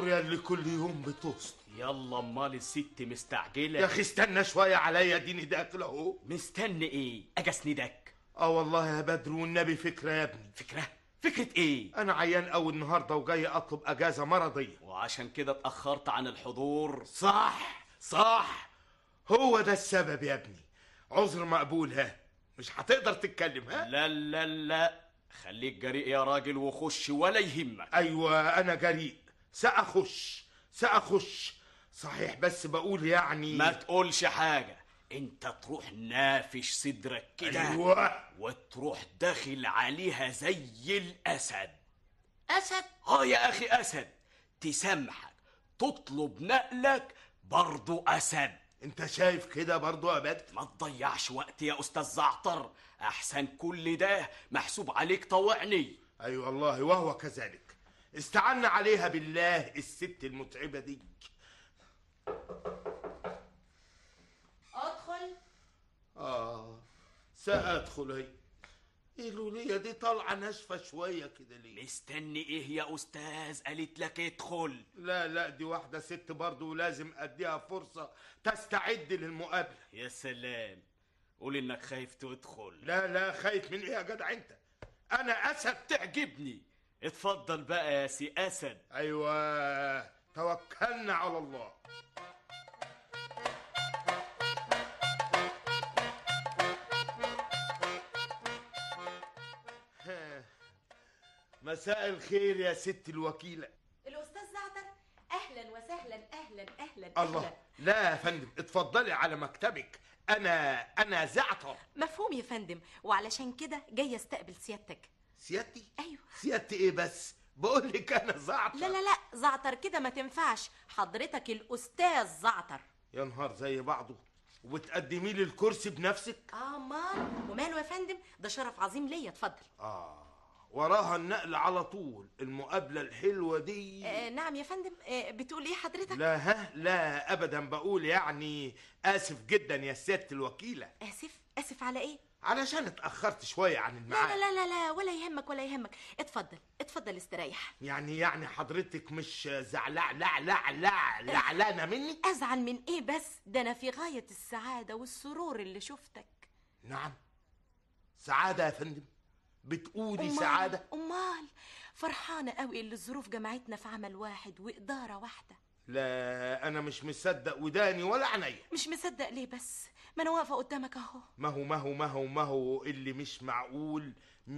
النور يا اللي كل يوم بتوصل. يلا امال الست مستعجله. يا اخي استنى شويه عليا، ديني داخل اهو. مستني ايه؟ اجي اسندك. والله يا بدر والنبي فكره يا ابني. فكره ايه؟ انا عيان قوي النهارده وجاي اطلب اجازه مرضيه، وعشان كده اتاخرت عن الحضور. صح هو ده السبب يا ابني. عذر مقبول. ها مش هتقدر تتكلم؟ ها لا خليك جريء يا راجل وخش ولا يهمك. ايوه انا جريء، سأخش صحيح، بس بقول يعني ما تقولش حاجة، انت تروح نافش صدرك كده. ايوه وتروح داخل عليها زي الأسد. أسد؟ يا أخي أسد، تسامحك تطلب نقلك برضو أسد. انت شايف كده برضو يا بدر؟ ما تضيعش وقت يا أستاذ زعتر، أحسن كل ده محسوب عليك طوعني. أي والله وهو كذلك. استعنا عليها بالله الست المتعبة دي. ادخل. سأدخل. هي الولية دي طالعة ناشفة شوية كده ليه؟ مستني ايه يا أستاذ؟ قالت لك ادخل. لا دي واحدة ست برضو ولازم أديها فرصة تستعد للمقابلة. يا سلام، قول انك خايف تدخل. لا خايف من ايه يا جدع انت؟ انا اسد. تعجبني. اتفضل بقى يا سي اسد. ايوه توكلنا على الله. مساء الخير يا ست الوكيلة. الأستاذ زعتر، أهلا وسهلا. أهلا. الله، لا يا فندم اتفضلي على مكتبك. أنا زعتر. مفهوم يا فندم، وعلشان كده جاي استقبل سيادتك. سيادتي؟ أيوه. سيادتي إيه بس؟ بقول لك أنا زعتر. لا زعتر كده ما تنفعش، حضرتك الأستاذ زعتر. يا نهار زي بعضه، وبتقدمي لي الكرسي بنفسك؟ مال وماله يا فندم، ده شرف عظيم ليا. اتفضل. وراها النقل على طول المقابلة الحلوة دي. نعم يا فندم. بتقول ايه حضرتك؟ لا أبدا، بقول يعني آسف جدا يا سيادة الوكيلة. آسف على ايه؟ علشان اتأخرت شوية عن الميعاد. لا ولا يهمك. اتفضل استريح. يعني حضرتك مش زعلانة مني؟ أزعل من ايه بس؟ ده أنا في غاية السعادة والسرور اللي شفتك. نعم سعادة يا فندم؟ بتقولي سعادة؟ أمال فرحانة قوي اللي الظروف جمعتنا في عمل واحد وإدارة واحدة. لا أنا مش مصدق وداني ولا عينيا. مش مصدق ليه بس؟ ما أنا واقفة قدامك أهو. ما هو اللي مش معقول.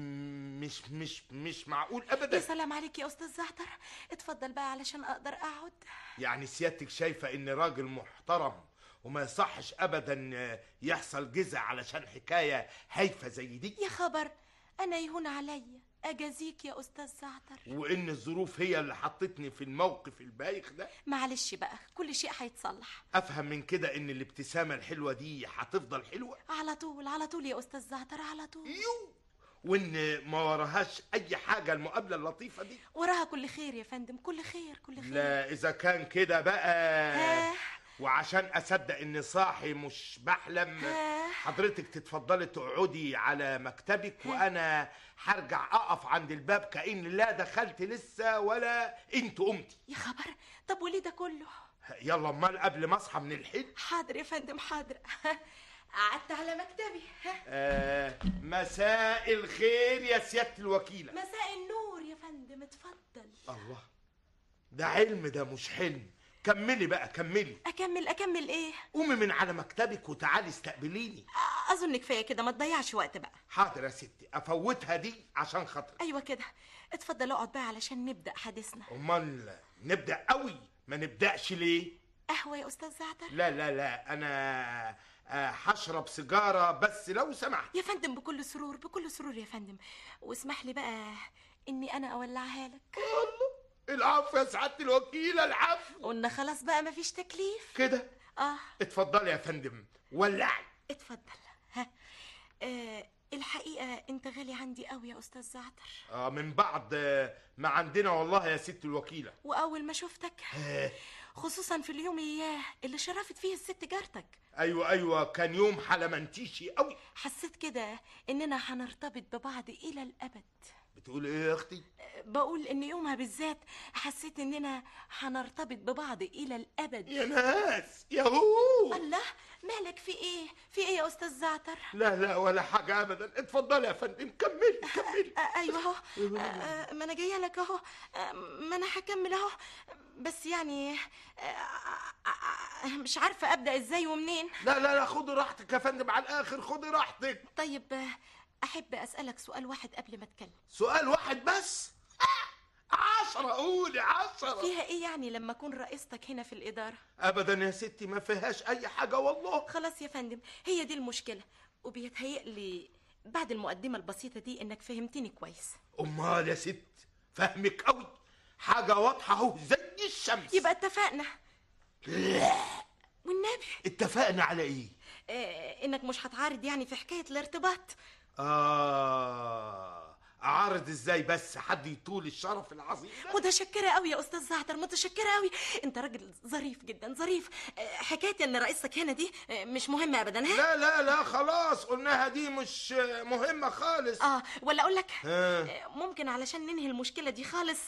مش معقول أبدا. يا سلام عليك يا أستاذ زعتر، اتفضل بقى علشان أقدر أقعد. يعني سيادتك شايفة إن راجل محترم وما يصحش أبدا يحصل جزع علشان حكاية هايفة زي دي؟ يا خبر، أنا يهون عليا أجازيك يا أستاذ زعتر. وإن الظروف هي اللي حطتني في الموقف البايخ ده. معلش بقى، كل شيء هيتصلح. أفهم من كده إن الابتسامة الحلوة دي هتفضل حلوة على طول يا أستاذ زعتر، على طول. وإن ما وراهاش أي حاجة المقابلة اللطيفة دي؟ وراها كل خير يا فندم، كل خير. لا إذا كان كده بقى وعشان أصدق إني صاحي مش بحلم، حضرتك تتفضلي تقعدي على مكتبك وأنا هرجع أقف عند الباب كأن لا دخلت لسه ولا أنت قمتي. يا خبر، طب وليه ده كله؟ يلا أمال قبل ما أصحى من الحلم. حاضر يا فندم، حاضر. قعدت على مكتبي. مساء الخير يا سيادة الوكيلة. مساء النور يا فندم، اتفضل. الله، ده علم ده مش حلم. كملي بقى كملي. أكمل إيه؟ قومي من على مكتبك وتعالي استقبليني. أظن كفاية كده، ما تضيعش وقت بقى. حاضر يا ستي، أفوتها دي عشان خاطرك. أيوة كده، اتفضل اقعد بقى علشان نبدأ حديثنا. أمال نبدأ قوي، ما نبدأش ليه؟ قهوة يا أستاذ زعتر؟ لا أنا هشرب سيجارة بس لو سمحت. يا فندم بكل سرور يا فندم، واسمح لي بقى إني أنا أولعها لك. الله، العفو يا سعادة الوكيلة، العفو. قلنا خلاص بقى مفيش تكليف كده. اتفضلي يا فندم، ولعي. اتفضل. الحقيقة انت غالي عندي قوي يا أستاذ زعتر. من بعد ما عندنا والله يا ست الوكيلة. وأول ما شفتك خصوصا في اليوم إياه اللي شرفت فيه الست جارتك. أيوة كان يوم حلمنتيشي قوي. حسيت كده إننا هنرتبط ببعض إلى الأبد. بتقول ايه يا اختي؟ بقول ان يومها بالذات حسيت اننا هنرتبط ببعض الى الابد. يا ناس يا هو. الله، مالك؟ في ايه؟ في ايه يا استاذ زعتر؟ لا لا ولا حاجة ابدا، اتفضلي يا فندم، كملي كملي. ايوه اهو. ما انا جايه لك اهو. ما انا هكمل اهو. بس يعني مش عارفه ابدا ازاي ومنين. لا لا لا، خدي راحتك يا فندم على الاخر، خدي راحتك. طيب احب اسالك سؤال واحد قبل ما اتكلم. سؤال واحد بس؟ 10، قولي 10. فيها ايه يعني لما اكون رئيستك هنا في الاداره؟ ابدا يا ستي، ما فيهاش اي حاجة والله. خلاص يا فندم، هي دي المشكله، وبيتهيألي بعد المقدمه البسيطه دي انك فهمتني كويس. امال يا ست، فهمك قوي، حاجة واضحة اهو زي الشمس. يبقى اتفقنا. لا. والنبي اتفقنا على ايه؟ انك مش هتعارض يعني في حكايه الارتباط. اعارض ازاي بس؟ حد يطول الشرف العظيم ده. متشكره قوي يا استاذ زعتر، متشكره قوي. انت راجل ظريف جدا، ظريف. حكايه ان رئيسك هنا دي مش مهمه ابدا. ها؟ لا لا لا خلاص قلناها، دي مش مهمة خالص. ولا اقول لك ممكن علشان ننهي المشكله دي خالص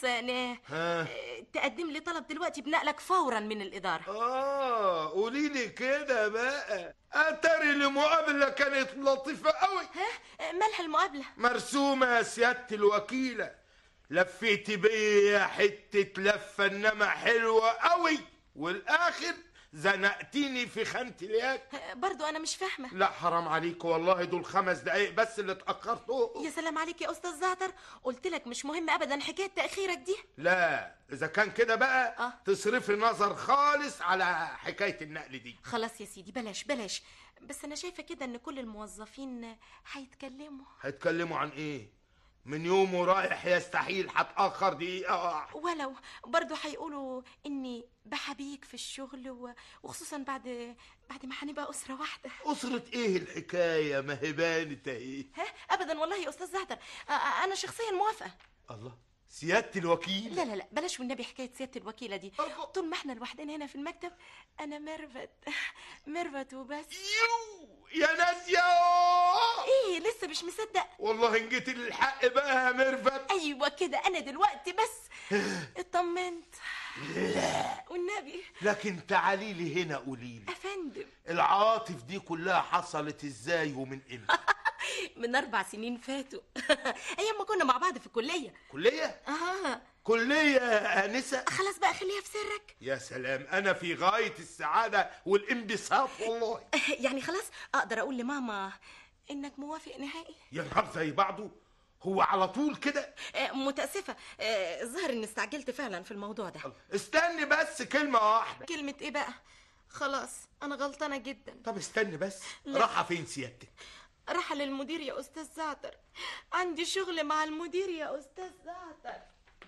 تقدم لي طلب دلوقتي بنقلك فورا من الاداره. قولي لي كده بقى. اتاري المقابلة كانت لطيفة قوي. مالها المقابله؟ مرسومة يا سيادة الوكيلة، لفيتي بيا حتة لفة انما حلوة قوي، والاخر زنقتيني في خانة اليد. برضو انا مش فاهمه. لا حرام عليك والله، دول 5 دقايق بس اللي اتأخرتهم. يا سلام عليك يا استاذ زعتر، قلت لك مش مهم ابدا حكايه تاخيرك دي. لا اذا كان كده بقى تصرفي نظر خالص على حكاية النقل دي. خلاص يا سيدي، بلاش بلاش. بس انا شايفه كده ان كل الموظفين هيتكلموا عن ايه؟ من يومه رايح يستحيل هتأخر دقيقة. ولو برضو هيقولوا اني بحبيك في الشغل وخصوصا بعد ما هنبقى اسره واحده. اسرة ايه الحكاية؟ ما هي بانت اهي. ابدا والله يا استاذ زعتر، انا شخصيا موافقه. الله، سيادة الوكيل. لا لا لا، بلاش والنبي حكايه سياده الوكيله دي. طول ما احنا لوحدنا هنا في المكتب انا ميرفت وبس. يا ناس يا ايه لسه مش مصدق؟ والله ان جيت للحق بقى يا ميرفت. ايوه كده، انا دلوقتي بس اطمنت. لا والنبي. لكن تعالي لي هنا قولي لي افندم، العواطف دي كلها حصلت ازاي ومن امتى؟ من 4 سنين فاتوا. ايام ما كنا مع بعض في الكليه. كليه؟ كليه يا انسه. خلاص بقى خليها في سرك. يا سلام، انا في غايه السعاده والانبساط والله. يعني خلاص اقدر اقول لماما انك موافق نهائي؟ يا نهار زي بعضه، هو على طول كده؟ متاسفه، الظاهر اني استعجلت فعلا في الموضوع ده. استني بس كلمه واحده. كلمه ايه بقى؟ خلاص انا غلطانه جدا. طب استني بس. لا. راحه فين سيادتك؟ راح للمدير يا استاذ زعتر، عندي شغل مع المدير يا استاذ زعتر.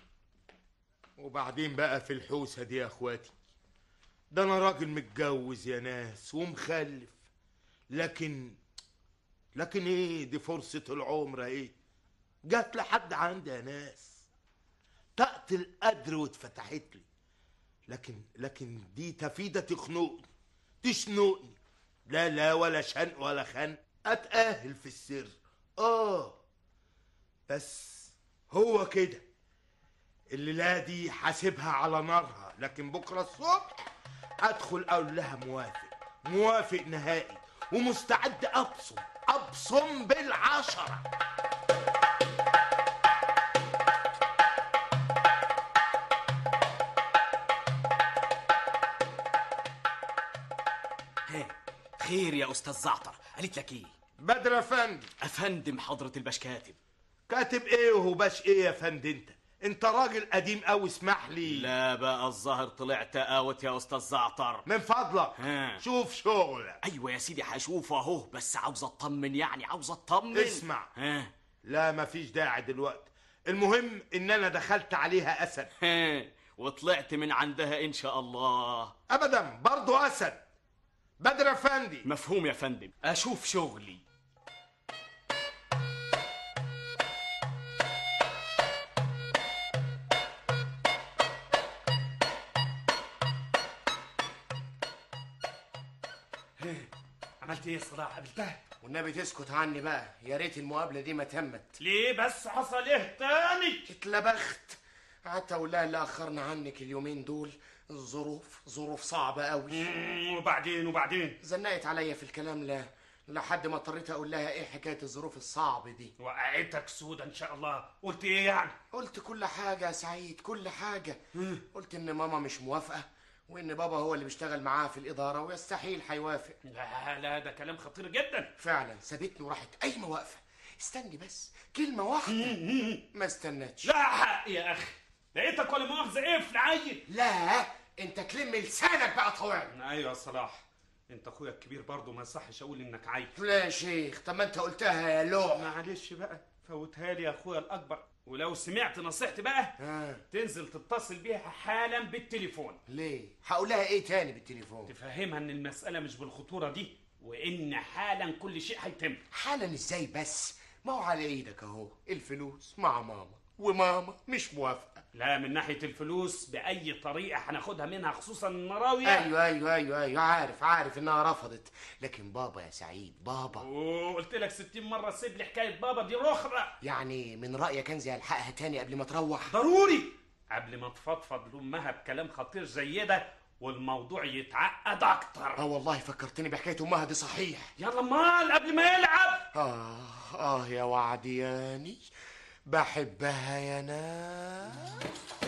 وبعدين بقى في الحوسه دي يا اخواتي، ده انا راجل متجوز يا ناس ومخلف، لكن ايه، دي فرصه العمر ايه، جات لحد عندي يا ناس، طاقة القدر واتفتحت لي، لكن دي تفيدة تشنقني. لا لا، ولا شنق ولا خنق، اتأهل في السر. بس هو كده، الليلة دي حاسبها على نارها، لكن بكرة الصبح ادخل اقول لها موافق نهائي، ومستعد ابصم بال10. خير يا استاذ زعتر، قالت لك ايه؟ بدر افندي. افندم حضرة الباشكاتب. كاتب ايه وهو باش ايه يا فندم؟ انت راجل قديم قوي، اسمح لي. لا بقى الظاهر طلعت اوت يا استاذ زعتر. من فضلك شوف شغلك. ايوه يا سيدي هشوفه اهو، بس عاوز اطمن، يعني عاوز اطمن. اسمع. لا مفيش داعي دلوقتي، المهم ان انا دخلت عليها اسد. وطلعت من عندها ان شاء الله. ابدا برضو اسد. بدر افندي. مفهوم يا فندم، اشوف شغلي. عملت ايه الصراحه؟ قابلتها؟ والنبي تسكت عني بقى، يا ريت المقابله دي ما تمت. ليه بس؟ حصل ايه تاني؟ اتلبخت. قعدت اقول لها اللي اخرنا عنك اليومين دول ظروف صعبه قوي. وبعدين زنقت عليا في الكلام لحد ما اضطريت اقول لها ايه حكايه الظروف الصعبه دي. وقعتك سودة ان شاء الله. قلت ايه يعني؟ قلت كل حاجه يا سعيد، كل حاجه. قلت ان ماما مش موافقه، وان بابا هو اللي بيشتغل معاها في الاداره ويستحيل هيوافق. لا ده كلام خطير جدا. فعلا سابتني وراحت قايمه واقفه. استني بس كلمه واحده. ما استنتش. لا حق يا اخي، لقيتك ولا مؤاخذه ايه في العيل. لا انت تلم لسانك بقى طويل. ايوه يا صلاح، انت اخويا الكبير برضه، ما يصحش اقول انك عيل. لا يا شيخ، طب ما انت قلتها يا لوح. معلش بقى، فوتها لي يا اخويا الاكبر، ولو سمعت نصيحتي بقى تنزل تتصل بيها حالا بالتليفون. ليه؟ هقولها ايه تاني بالتليفون؟ تفهمها ان المسألة مش بالخطورة دي، وان حالا كل شيء هيتم. حالا ازاي بس؟ ما هو على ايدك اهو، الفلوس مع ماما وماما مش موافقة. لا، من ناحية الفلوس بأي طريقة هناخدها منها، خصوصا المراوية. ايوه عارف انها رفضت، لكن بابا يا سعيد بابا. وقلت لك 60 مرة سيب لي حكاية بابا دي رخرة. يعني من رأيك انزل الحقها تاني قبل ما تروح؟ ضروري، قبل ما تفضفض لأمها بكلام خطير زي ده والموضوع يتعقد أكتر. والله فكرتني بحكاية أمها دي صحيح. يلا مال قبل ما يلعب. يا وعدياني، بحبها يا ناس.